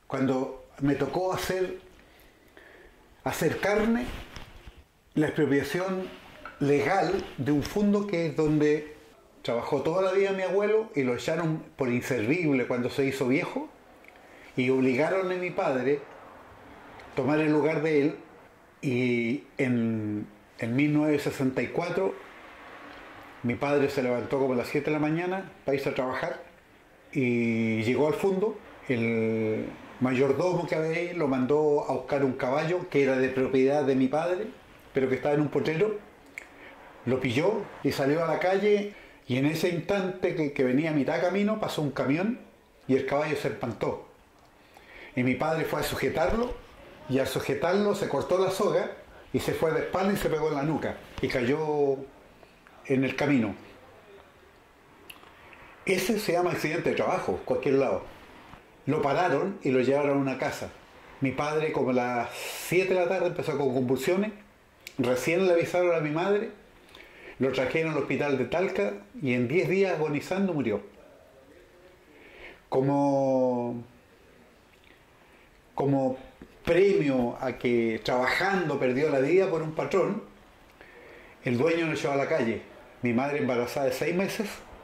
cuando me tocó hacer carne, la expropiación legal de un fondo que es donde trabajó toda la vida mi abuelo y lo echaron por inservible cuando se hizo viejo y obligaron a mi padre a tomar el lugar de él, y en 1964 mi padre se levantó como a las 7 de la mañana para irse a trabajar y llegó al fondo. El mayordomo que había ahí lo mandó a buscar un caballo que era de propiedad de mi padre, pero que estaba en un potrero. Lo pilló y salió a la calle, y en ese instante que venía a mitad camino pasó un camión y el caballo se espantó. Y mi padre fue a sujetarlo, y al sujetarlo se cortó la soga y se fue de espalda y se pegó en la nuca y cayó en el camino. Ese se llama accidente de trabajo, cualquier lado. Lo pararon y lo llevaron a una casa. Mi padre, como a las 7 de la tarde, empezó con convulsiones. Recién le avisaron a mi madre, lo trajeron al hospital de Talca y en 10 días agonizando murió. Como premio a que trabajando perdió la vida por un patrón, el dueño lo echó a la calle. Mi madre embarazada de 6 meses,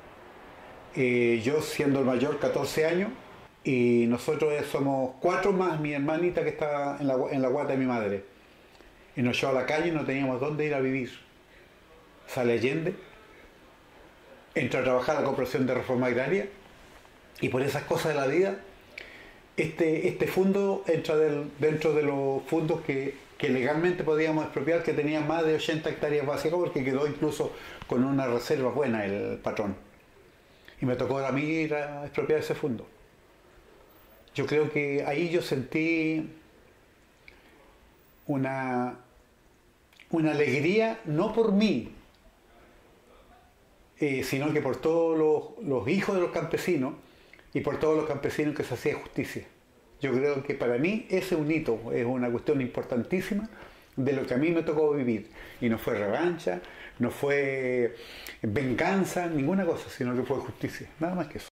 yo siendo el mayor 14 años, y nosotros somos 4 más mi hermanita que está en la guata de mi madre. Y nos echó a la calle y no teníamos dónde ir a vivir. Sale Allende, entra a trabajar a la Corporación de Reforma Agraria, y por esas cosas de la vida este fondo entra dentro de los fondos que legalmente podíamos expropiar, que tenía más de 80 hectáreas básicas, porque quedó incluso con una reserva buena el patrón. Y me tocó a mí ir a expropiar ese fondo. Yo creo que ahí yo sentí una alegría, no por mí, sino que por todos los hijos de los campesinos y por todos los campesinos que se hacía justicia. Yo creo que para mí ese es un hito, es una cuestión importantísima de lo que a mí me tocó vivir. Y no fue revancha, no fue venganza, ninguna cosa, sino que fue justicia, nada más que eso.